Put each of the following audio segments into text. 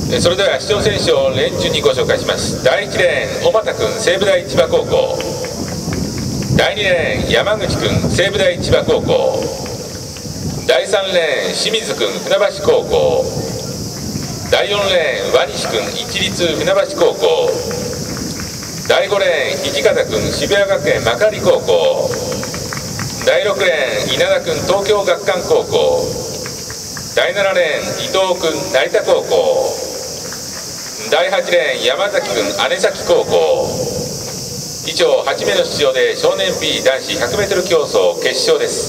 それでは出場選手を連順にご紹介します。第1レーン、小俣君、西武大千葉高校。第2レーン、山口君、西武大千葉高校。第3レーン、清水君、船橋高校。第4レーン、輪西君、市立船橋高校。第5レーン、土方君、渋谷学園幕張高校。第6レーン、稲田君、東京学館高校。第7レーン、伊藤君、成田高校。第8レーン、山崎君、姉崎高校。以上8名の出場で少年 B 男子 100m 競争決勝です。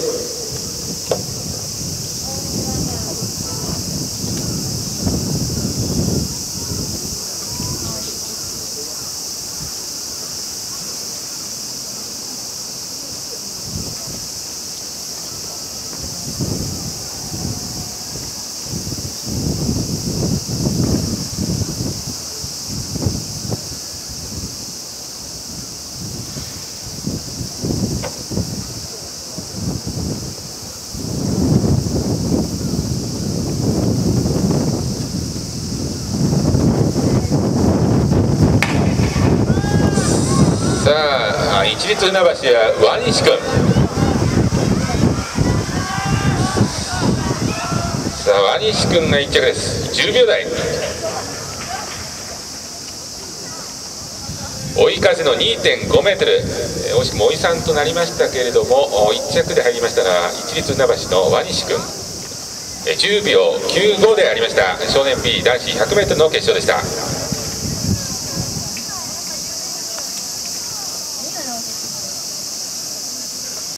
さあ、市立船橋は輪西君。さあ、輪西君が1着です。10秒台。追い風の 2.5 メートル、惜しくも追い3となりましたけれども、1着で入りましたが、市立船橋の輪西君、10秒95でありました。少年 B 男子 100m の決勝でした。